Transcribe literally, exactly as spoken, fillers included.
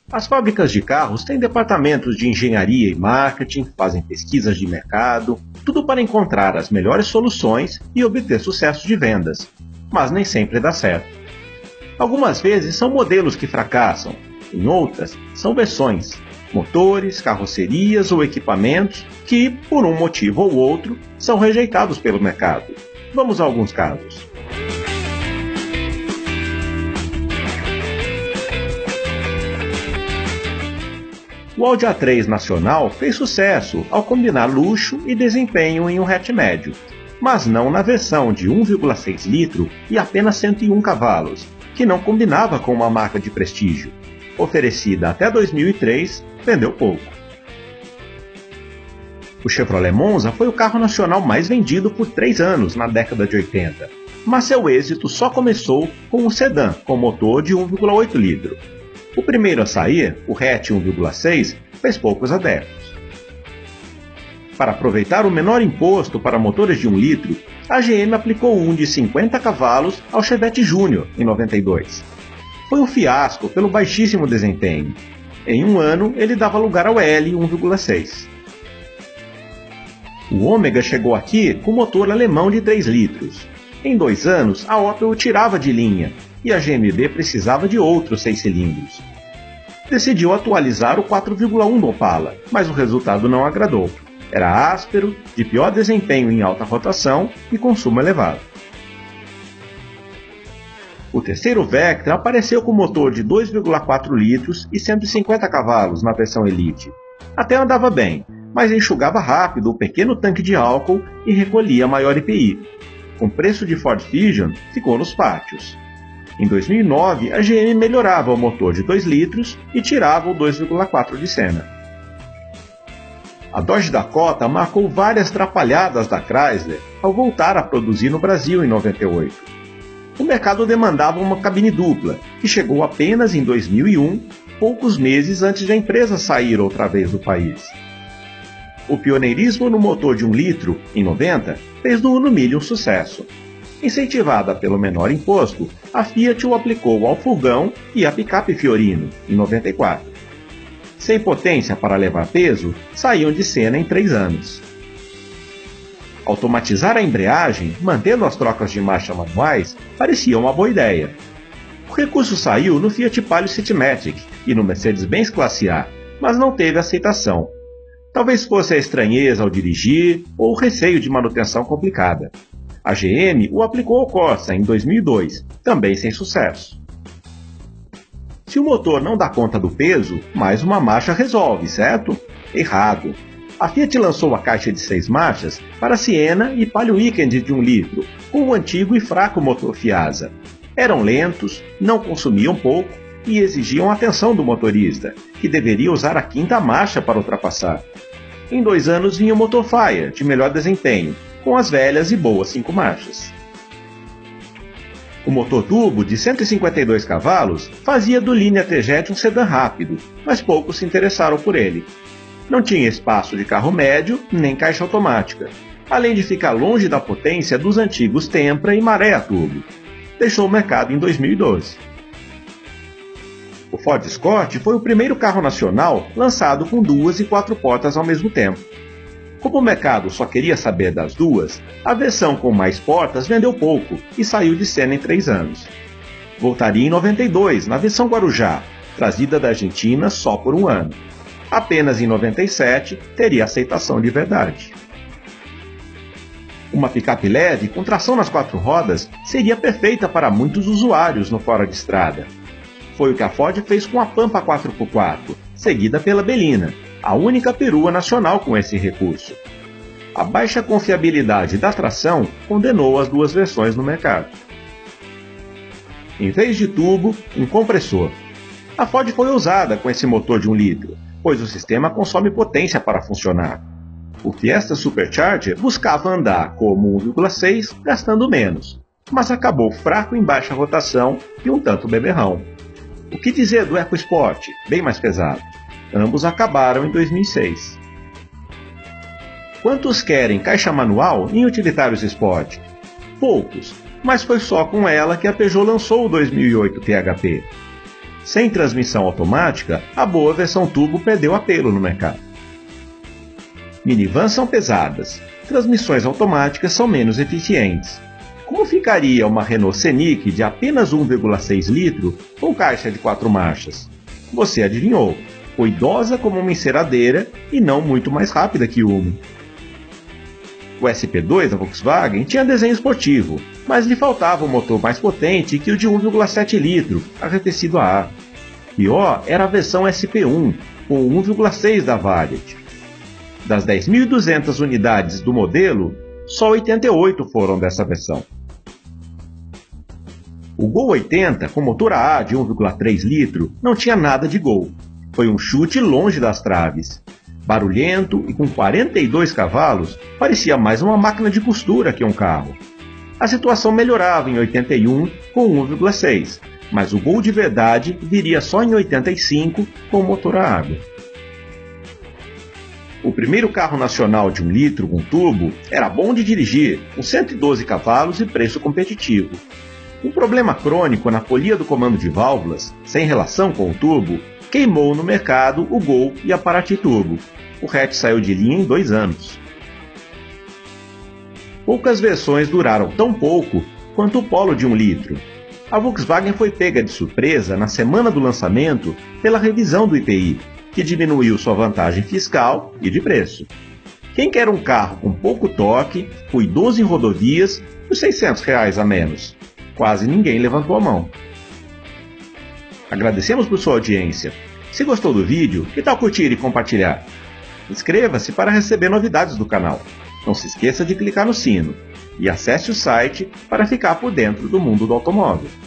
As fábricas de carros têm departamentos de engenharia e marketing, fazem pesquisas de mercado, tudo para encontrar as melhores soluções e obter sucesso de vendas, mas nem sempre dá certo. Algumas vezes são modelos que fracassam, em outras são versões, motores, carrocerias ou equipamentos que, por um motivo ou outro, são rejeitados pelo mercado. Vamos a alguns casos. O Audi A três Nacional fez sucesso ao combinar luxo e desempenho em um hatch médio, mas não na versão de um vírgula seis litro e apenas cento e um cavalos, que não combinava com uma marca de prestígio. Oferecida até dois mil e três, vendeu pouco. O Chevrolet Monza foi o carro nacional mais vendido por três anos na década de oitenta, mas seu êxito só começou com um sedã com motor de um vírgula oito litro. O primeiro a sair, o hatch um vírgula seis, fez poucos adeptos. Para aproveitar o menor imposto para motores de um litro, a G M aplicou um de cinquenta cavalos ao Chevette Júnior em noventa e dois. Foi um fiasco pelo baixíssimo desempenho. Em um ano, ele dava lugar ao L um vírgula seis. O Ômega chegou aqui com motor alemão de três litros. Em dois anos, a Opel o tirava de linha e a G M B precisava de outros seis cilindros. Decidiu atualizar o quatro vírgula um do Opala, mas o resultado não agradou. Era áspero, de pior desempenho em alta rotação e consumo elevado. O terceiro Vectra apareceu com motor de dois vírgula quatro litros e cento e cinquenta cavalos na versão Elite. Até andava bem, mas enxugava rápido o pequeno tanque de álcool e recolhia maior I P I. Com preço de Ford Fusion, ficou nos pátios. Em dois mil e nove, a G M melhorava o motor de dois litros e tirava o dois vírgula quatro de cena. A Dodge Dakota marcou várias trapalhadas da Chrysler ao voltar a produzir no Brasil em noventa e oito. O mercado demandava uma cabine dupla, que chegou apenas em dois mil e um, poucos meses antes de a empresa sair outra vez do país. O pioneirismo no motor de um litro, em noventa, fez do Uno Mille um sucesso. Incentivada pelo menor imposto, a Fiat o aplicou ao furgão e à picape Fiorino, em noventa e quatro. Sem potência para levar peso, saíam de cena em três anos. Automatizar a embreagem, mantendo as trocas de marcha manuais, parecia uma boa ideia. O recurso saiu no Fiat Palio Citymatic e no Mercedes-Benz Classe A, mas não teve aceitação. Talvez fosse a estranheza ao dirigir ou o receio de manutenção complicada. A G M o aplicou ao Corsa em dois mil e dois, também sem sucesso. Se o motor não dá conta do peso, mais uma marcha resolve, certo? Errado. A Fiat lançou a caixa de seis marchas para Siena e Palio Weekend de um litro, com o antigo e fraco motor Fiasa. Eram lentos, não consumiam pouco e exigiam atenção do motorista, que deveria usar a quinta marcha para ultrapassar. Em dois anos vinha o motor Fire, de melhor desempenho, com as velhas e boas cinco marchas. O motor turbo, de cento e cinquenta e dois cavalos, fazia do Linea T-Jet um sedã rápido, mas poucos se interessaram por ele. Não tinha espaço de carro médio, nem caixa automática, além de ficar longe da potência dos antigos Tempra e Maré a turbo. Deixou o mercado em dois mil e doze. O Ford Escort foi o primeiro carro nacional lançado com duas e quatro portas ao mesmo tempo. Como o mercado só queria saber das duas, a versão com mais portas vendeu pouco e saiu de cena em três anos. Voltaria em noventa e dois, na versão Guarujá, trazida da Argentina só por um ano. Apenas em noventa e sete teria aceitação de verdade. Uma picape leve com tração nas quatro rodas seria perfeita para muitos usuários no fora de estrada. Foi o que a Ford fez com a Pampa quatro por quatro, seguida pela Belina, a única perua nacional com esse recurso. A baixa confiabilidade da tração condenou as duas versões no mercado. Em vez de turbo, um compressor. A Ford foi ousada com esse motor de um litro, pois o sistema consome potência para funcionar. O Fiesta Supercharger buscava andar como um vírgula seis, gastando menos, mas acabou fraco em baixa rotação e um tanto beberrão. O que dizer do EcoSport, bem mais pesado? Ambos acabaram em dois mil e seis. Quantos querem caixa manual em utilitários Sport? Poucos, mas foi só com ela que a Peugeot lançou o dois mil e oito T H P. Sem transmissão automática, a boa versão turbo perdeu apelo no mercado. Minivans são pesadas, transmissões automáticas são menos eficientes. Como ficaria uma Renault Scenic de apenas um vírgula seis litros com caixa de quatro marchas? Você adivinhou, foi idosa como uma enceradeira e não muito mais rápida que uma. O S P dois da Volkswagen tinha desenho esportivo, mas lhe faltava um motor mais potente que o de um vírgula sete litros, arrefecido a ar. Pior era a versão S P um, com um vírgula seis da Variant. Das dez mil e duzentas unidades do modelo, só oitenta e oito foram dessa versão. O Gol oitenta, com motor A A de um vírgula três litros, não tinha nada de Gol. Foi um chute longe das traves. Barulhento e com quarenta e dois cavalos, parecia mais uma máquina de costura que um carro. A situação melhorava em oitenta e um com um vírgula seis, mas o Gol de verdade viria só em oitenta e cinco com motor a água. O primeiro carro nacional de um litro com turbo era bom de dirigir, com cento e doze cavalos e preço competitivo. Um problema crônico na polia do comando de válvulas, sem relação com o turbo, queimou no mercado o Gol e a Paraty Turbo. O hatch saiu de linha em dois anos. Poucas versões duraram tão pouco quanto o Polo de um litro. A Volkswagen foi pega de surpresa na semana do lançamento pela revisão do I P I, que diminuiu sua vantagem fiscal e de preço. Quem quer um carro com pouco torque, ruidoso em rodovias, por seiscentos reais a menos? Quase ninguém levantou a mão. Agradecemos por sua audiência. Se gostou do vídeo, que tal curtir e compartilhar? Inscreva-se para receber novidades do canal. Não se esqueça de clicar no sino. E acesse o site para ficar por dentro do mundo do automóvel.